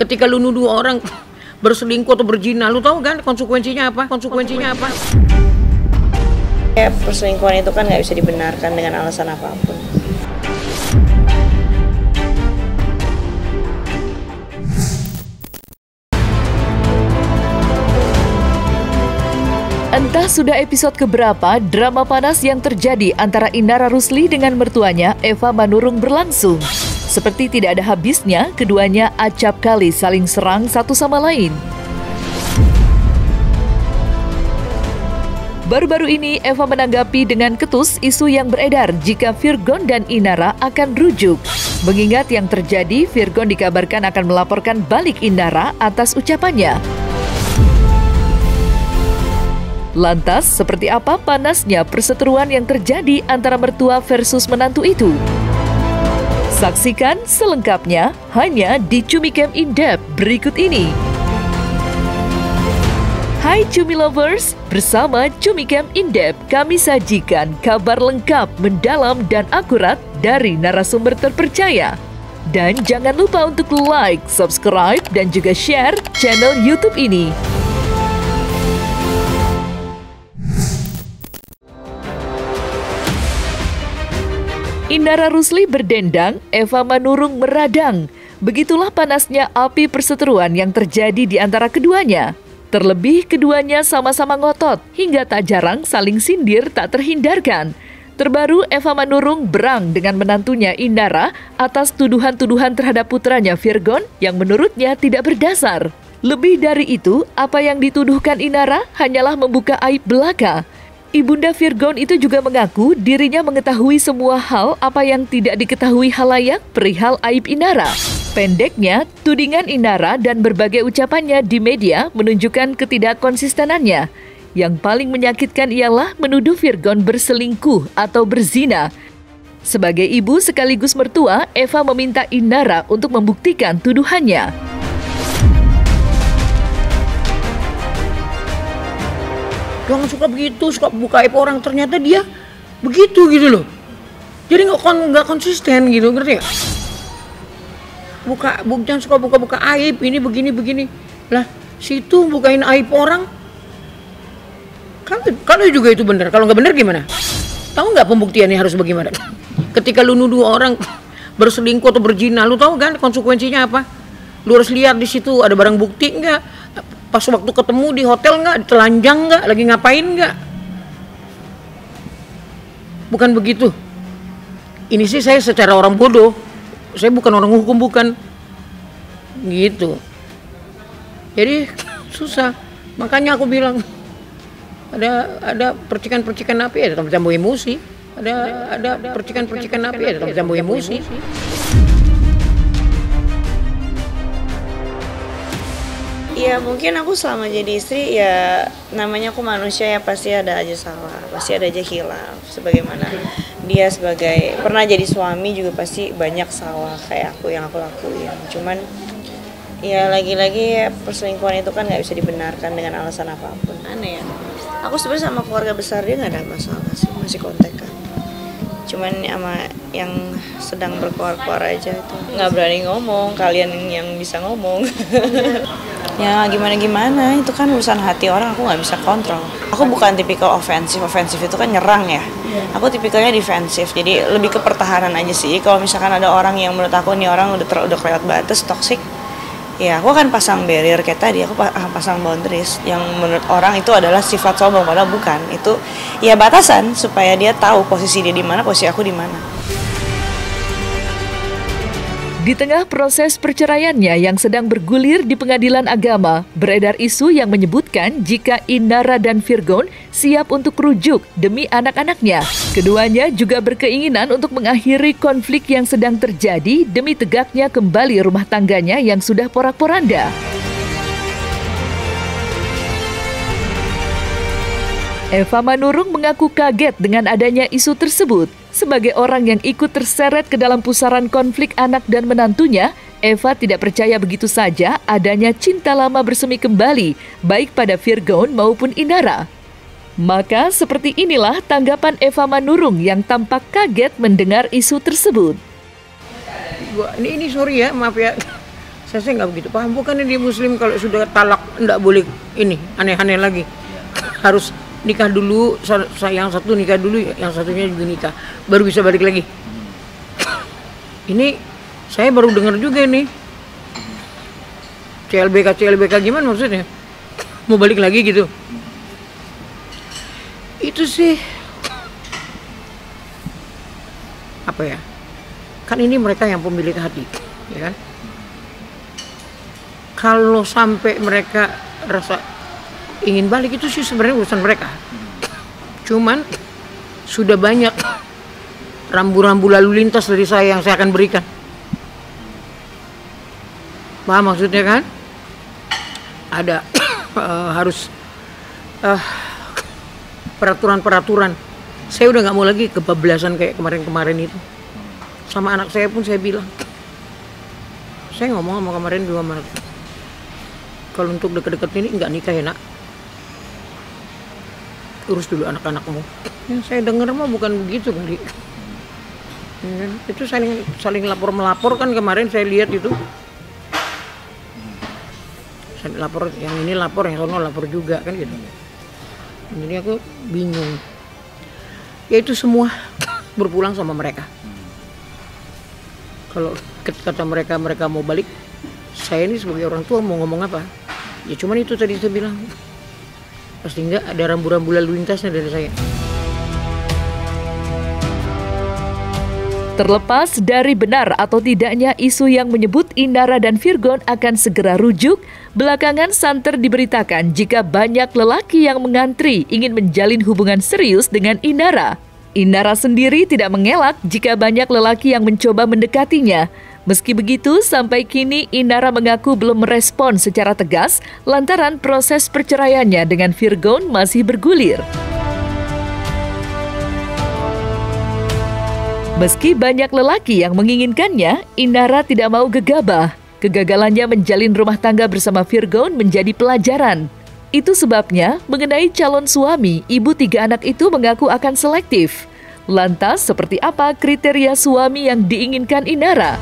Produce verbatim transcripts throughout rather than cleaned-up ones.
Ketika lu nuduh orang berselingkuh atau berzina, lu tahu kan konsekuensinya apa? Konsekuensinya apa? Ya, perselingkuhan itu kan nggak bisa dibenarkan dengan alasan apapun. Entah sudah episode keberapa, drama panas yang terjadi antara Inara Rusli dengan mertuanya, Eva Manurung berlangsung. Seperti tidak ada habisnya, keduanya acap kali saling serang satu sama lain. Baru-baru ini, Eva menanggapi dengan ketus isu yang beredar jika Virgon dan Inara akan rujuk. Mengingat yang terjadi, Virgon dikabarkan akan melaporkan balik Inara atas ucapannya. Lantas, seperti apa panasnya perseteruan yang terjadi antara mertua versus menantu itu? Saksikan selengkapnya hanya di Cumi Camp In Depth berikut ini. Hai Cumi Lovers, bersama Cumi Camp In Depth kami sajikan kabar lengkap, mendalam, dan akurat dari narasumber terpercaya. Dan jangan lupa untuk like, subscribe, dan juga share channel YouTube ini. Inara Rusli berdendang, Eva Manurung meradang. Begitulah panasnya api perseteruan yang terjadi di antara keduanya. Terlebih keduanya sama-sama ngotot, hingga tak jarang saling sindir tak terhindarkan. Terbaru Eva Manurung berang dengan menantunya Inara atas tuduhan-tuduhan terhadap putranya Virgon yang menurutnya tidak berdasar. Lebih dari itu, apa yang dituduhkan Inara hanyalah membuka aib belaka. Ibunda Virgon itu juga mengaku dirinya mengetahui semua hal apa yang tidak diketahui halayak perihal aib Inara. Pendeknya, tudingan Inara dan berbagai ucapannya di media menunjukkan ketidakkonsistenannya. Yang paling menyakitkan ialah menuduh Virgon berselingkuh atau berzina. Sebagai ibu sekaligus mertua, Eva meminta Inara untuk membuktikan tuduhannya. Jangan suka begitu, suka buka aib orang, ternyata dia begitu gitu loh. Jadi nggak kon, nggak konsisten gitu, ngerti nggak? Buka, bu, jangan suka buka-buka aib, ini begini-begini. Lah, situ bukain aib orang. Kan, kalau juga itu benar, kalau nggak benar gimana? Tahu nggak pembuktiannya harus bagaimana? Ketika lu nuduh orang berselingkuh atau berzina, lu tahu kan konsekuensinya apa? Lu harus lihat di situ ada barang bukti nggak? Pas waktu ketemu di hotel nggak, telanjang nggak, lagi ngapain nggak? Bukan begitu. Ini sih saya secara orang bodoh, saya bukan orang hukum, bukan gitu. Jadi susah. Makanya aku bilang ada ada percikan-percikan api, ada tambah-tambah emosi. Ada ada percikan-percikan api, ada tambah-tambah emosi. Ya mungkin aku selama jadi istri ya namanya aku manusia ya pasti ada aja salah, pasti ada aja khilaf. Sebagaimana dia sebagai pernah jadi suami juga pasti banyak salah kayak aku yang aku lakuin. Cuman ya lagi-lagi ya, perselingkuhan itu kan nggak bisa dibenarkan dengan alasan apapun. Aneh ya. Aku sebenarnya sama keluarga besar dia nggak ada masalah sih, masih kontekan. Cuman sama yang sedang berkoar-koar aja itu nggak berani ngomong, kalian yang bisa ngomong. Ya gimana-gimana, itu kan urusan hati orang, aku nggak bisa kontrol. Aku bukan tipikal ofensif, ofensif itu kan nyerang ya. Aku tipikalnya defensif, jadi lebih ke pertahanan aja sih. Kalau misalkan ada orang yang menurut aku nih orang udah ter, udah kelewat batas, toksik, ya aku akan pasang barrier kayak tadi, aku akan pasang boundaries yang menurut orang itu adalah sifat sombong, padahal bukan. Itu ya batasan supaya dia tahu posisi dia di mana, posisi aku di mana. Di tengah proses perceraiannya yang sedang bergulir di pengadilan agama, beredar isu yang menyebutkan jika Inara dan Virgon siap untuk rujuk demi anak-anaknya. Keduanya juga berkeinginan untuk mengakhiri konflik yang sedang terjadi demi tegaknya kembali rumah tangganya yang sudah porak-poranda. Eva Manurung mengaku kaget dengan adanya isu tersebut. Sebagai orang yang ikut terseret ke dalam pusaran konflik anak dan menantunya, Eva tidak percaya begitu saja adanya cinta lama bersemi kembali, baik pada Virgon maupun Inara. Maka seperti inilah tanggapan Eva Manurung yang tampak kaget mendengar isu tersebut. Ini, ini sorry ya, maaf ya. Saya sih nggak begitu paham. Bukannya di Muslim kalau sudah talak nggak boleh ini aneh-aneh lagi. Harus nikah dulu, yang satu nikah dulu, yang satunya juga nikah, baru bisa balik lagi. Ini saya baru dengar juga nih. C L B K C L B K gimana maksudnya? Mau balik lagi gitu? Itu sih apa ya? Kan ini mereka yang pemilik hati, ya kan? Kalau sampai mereka rasa ingin balik itu sih sebenarnya urusan mereka. Cuman sudah banyak rambu-rambu lalu lintas dari saya yang saya akan berikan. Paham maksudnya kan? Ada uh, harus uh, peraturan-peraturan. Saya udah nggak mau lagi kebablasan kayak kemarin-kemarin itu. Sama anak saya pun saya bilang, saya ngomong sama kemarin dua anak, kalau untuk deket-deket ini nggak nikah ya nak, urus dulu anak-anakmu. Yang saya dengar mah bukan begitu kali. Ya, itu saling saling lapor melapor kan kemarin saya lihat itu. Saya lapor, yang ini lapor, yang sono lapor juga kan gitu. Jadi aku bingung. Ya itu semua berpulang sama mereka. Kalau kata mereka mereka mau balik, saya ini sebagai orang tua mau ngomong apa? Ya cuman itu tadi saya bilang. Pasti enggak ada rambu-rambu lalu lintasnya dari saya. Terlepas dari benar atau tidaknya isu yang menyebut Indara dan Virgon akan segera rujuk, belakangan santer diberitakan jika banyak lelaki yang mengantri ingin menjalin hubungan serius dengan Indara. Indara sendiri tidak mengelak jika banyak lelaki yang mencoba mendekatinya. Meski begitu, sampai kini Indara mengaku belum merespon secara tegas lantaran proses perceraiannya dengan Virgon masih bergulir. Meski banyak lelaki yang menginginkannya, Indara tidak mau gegabah. Kegagalannya menjalin rumah tangga bersama Virgon menjadi pelajaran. Itu sebabnya mengenai calon suami, ibu tiga anak itu mengaku akan selektif. Lantas, seperti apa kriteria suami yang diinginkan Indara?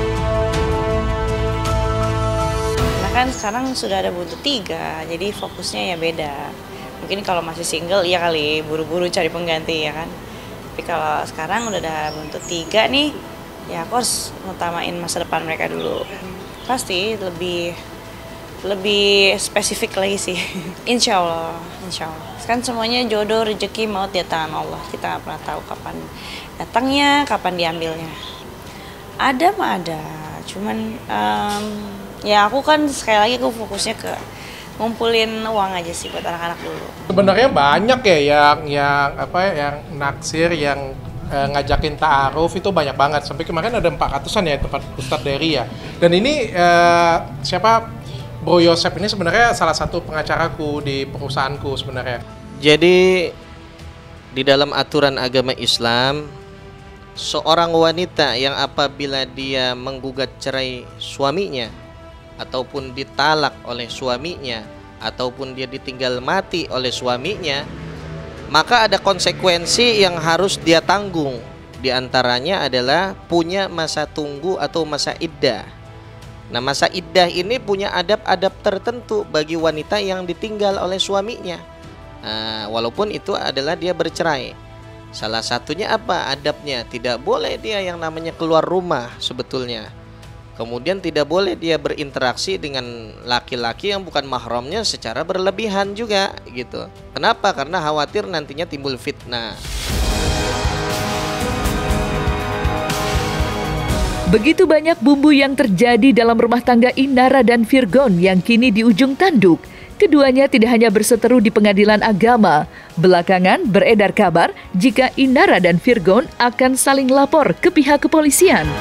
Nah kan sekarang sudah ada buntut tiga, jadi fokusnya ya beda. Mungkin kalau masih single, iya kali buru-buru cari pengganti ya kan. Tapi kalau sekarang udah ada buntut tiga nih, ya aku harus ngutamain masa depan mereka dulu. Pasti lebih lebih spesifik lagi sih. Insya Allah, insya Allah. Kan semuanya jodoh, rezeki, maut di tangan Allah. Kita nggak pernah tahu kapan datangnya, kapan diambilnya. Ada mah ada, cuman um, ya aku kan sekali lagi aku fokusnya ke ngumpulin uang aja sih buat anak-anak dulu. Sebenarnya banyak ya yang yang apa ya, yang naksir, yang eh, ngajakin ta'aruf itu banyak banget. Sampai kemarin ada empat ratusan ya tempat Ustadz Dery ya. Dan ini eh, siapa Bro Yosep ini sebenarnya salah satu pengacaraku di perusahaanku sebenarnya. Jadi di dalam aturan agama Islam, seorang wanita yang apabila dia menggugat cerai suaminya ataupun ditalak oleh suaminya ataupun dia ditinggal mati oleh suaminya, maka ada konsekuensi yang harus dia tanggung. Di antaranya adalah punya masa tunggu atau masa iddah. Nah, masa iddah ini punya adab-adab tertentu bagi wanita yang ditinggal oleh suaminya. Nah, walaupun itu adalah dia bercerai. Salah satunya apa adabnya? Tidak boleh dia yang namanya keluar rumah sebetulnya. Kemudian tidak boleh dia berinteraksi dengan laki-laki yang bukan mahramnya secara berlebihan juga gitu. Kenapa? Karena khawatir nantinya timbul fitnah. Begitu banyak bumbu yang terjadi dalam rumah tangga Indara dan Virgon yang kini di ujung tanduk. Keduanya tidak hanya berseteru di pengadilan agama. Belakangan beredar kabar jika Indara dan Virgon akan saling lapor ke pihak kepolisian.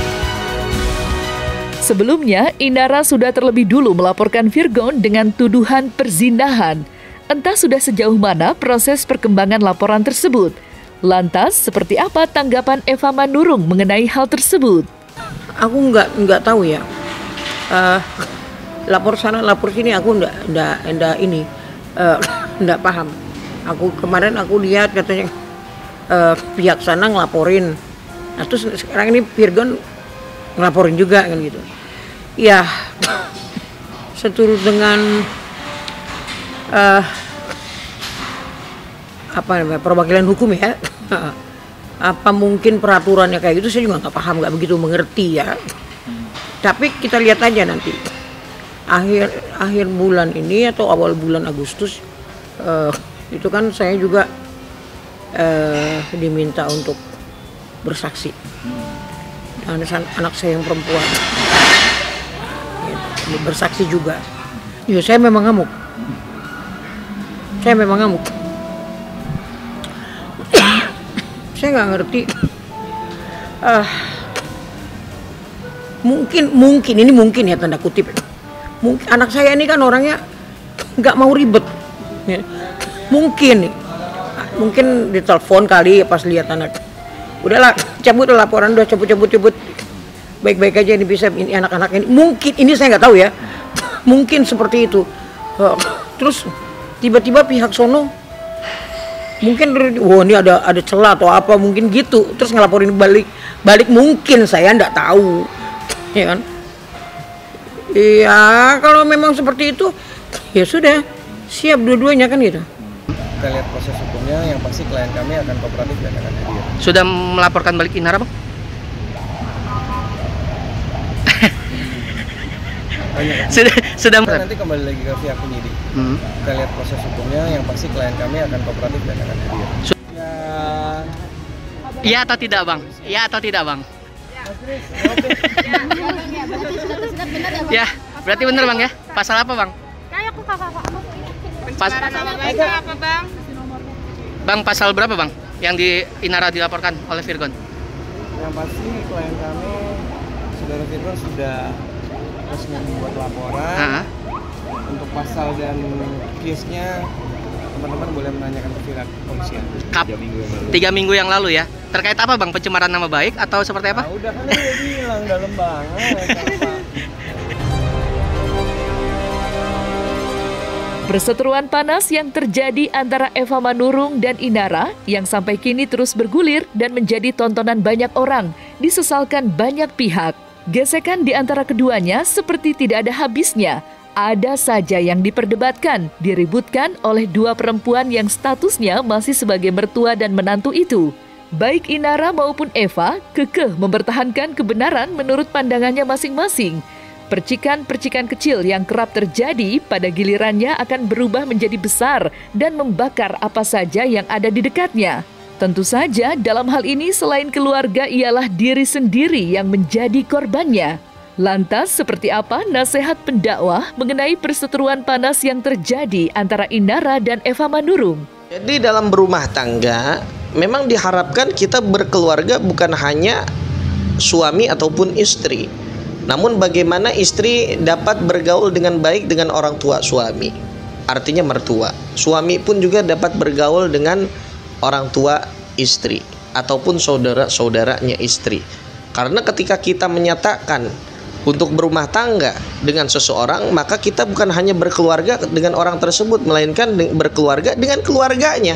Sebelumnya, Indara sudah terlebih dulu melaporkan Virgon dengan tuduhan perzinahan. Entah sudah sejauh mana proses perkembangan laporan tersebut. Lantas, seperti apa tanggapan Eva Manurung mengenai hal tersebut? Aku nggak nggak tahu ya. Uh, lapor sana, lapor sini, aku nggak nggak nggak ini uh, nggak paham. Aku kemarin aku lihat katanya uh, pihak sana ngelaporin. Nah terus sekarang ini Virgon ngelaporin juga kan gitu. ya seturut dengan uh, apa namanya perwakilan hukum ya. Apa mungkin peraturannya kayak gitu, saya juga nggak paham, nggak begitu mengerti ya. Tapi kita lihat aja nanti akhir akhir bulan ini atau awal bulan Agustus uh, itu kan saya juga uh, diminta untuk bersaksi dan anak saya yang perempuan ya, bersaksi juga. Ya saya memang ngamuk, saya memang ngamuk. Saya nggak ngerti. Uh, mungkin mungkin ini mungkin ya tanda kutip. Mungkin anak saya ini kan orangnya nggak mau ribet. Ya. Mungkin nih, mungkin ditelepon kali pas lihat anak. Udahlah, cabut laporan, udah cabut cabut cabut. Baik-baik aja ini bisa ini anak-anak ini. Mungkin ini saya nggak tahu ya. Mungkin seperti itu. Uh, terus tiba-tiba pihak sono mungkin, wah ini ada ada celah atau apa mungkin gitu, terus ngelaporin balik balik mungkin, saya nggak tahu, ya kan? Iya, kalau memang seperti itu, ya sudah siap dua-duanya kan gitu. Kita lihat proses hukumnya, yang pasti klien kami akan kooperatif dan akan hadir. Sudah melaporkan balik Inara, Bang? sudah sudah Kita nanti kembali lagi ke pihak penyidik. Hmm. Kita lihat proses hukumnya, yang pasti klien kami akan kooperatif dan akan hadir. Ya. Iya atau tidak, Bang? Iya atau tidak, Bang? Ya, berarti benar, Bang ya? Pasal apa, Bang? Kayak aku kakak aku. Pas apa, Bang? Bang, pasal berapa, Bang? Yang di Inara dilaporkan oleh Virgon? Yang pasti klien kami, saudara Virgon sudah resmi membuat laporan. Uh-huh. Untuk pasal dan case-nya teman-teman boleh menanyakan ke pihak kepolisian. Kap, tiga minggu yang lalu. Tiga minggu yang lalu ya. Terkait apa, Bang? Pencemaran nama baik atau seperti apa? Nah, udah kan udah bilang dalam banget. Perseteruan panas yang terjadi antara Eva Manurung dan Inara yang sampai kini terus bergulir dan menjadi tontonan banyak orang, disesalkan banyak pihak. Gesekan di antara keduanya seperti tidak ada habisnya. Ada saja yang diperdebatkan, diributkan oleh dua perempuan yang statusnya masih sebagai mertua dan menantu itu. Baik Inara maupun Eva kekeh mempertahankan kebenaran menurut pandangannya masing-masing. Percikan-percikan kecil yang kerap terjadi pada gilirannya akan berubah menjadi besar dan membakar apa saja yang ada di dekatnya. Tentu saja dalam hal ini selain keluarga ialah diri sendiri yang menjadi korbannya. Lantas seperti apa nasihat pendakwah mengenai perseteruan panas yang terjadi antara Inara dan Eva Manurung? Jadi dalam berumah tangga memang diharapkan kita berkeluarga bukan hanya suami ataupun istri, namun bagaimana istri dapat bergaul dengan baik dengan orang tua suami, artinya mertua. Suami pun juga dapat bergaul dengan orang tua istri ataupun saudara-saudaranya istri. Karena ketika kita menyatakan untuk berumah tangga dengan seseorang, maka kita bukan hanya berkeluarga dengan orang tersebut, melainkan berkeluarga dengan keluarganya.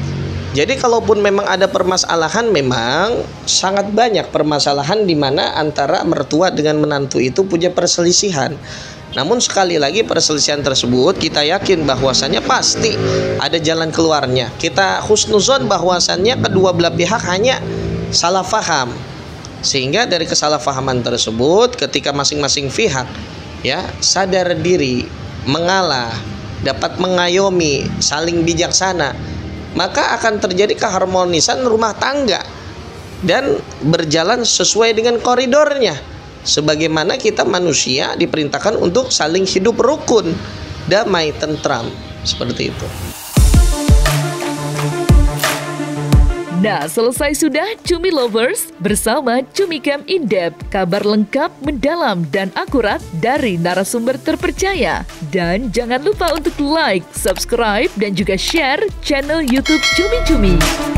Jadi kalaupun memang ada permasalahan, memang sangat banyak permasalahan di mana antara mertua dengan menantu itu punya perselisihan. Namun sekali lagi perselisihan tersebut kita yakin bahwasannya pasti ada jalan keluarnya. Kita husnuzon bahwasannya kedua belah pihak hanya salah faham. Sehingga dari kesalahpahaman tersebut ketika masing-masing pihak ya sadar diri, mengalah, dapat mengayomi, saling bijaksana, maka akan terjadi keharmonisan rumah tangga dan berjalan sesuai dengan koridornya. Sebagaimana kita manusia diperintahkan untuk saling hidup rukun, damai, tentram, seperti itu. Nah, selesai sudah Cumi Lovers bersama Cumi Cam In-Depth, kabar lengkap, mendalam, dan akurat dari narasumber terpercaya. Dan jangan lupa untuk like, subscribe, dan juga share channel YouTube Cumi Cumi.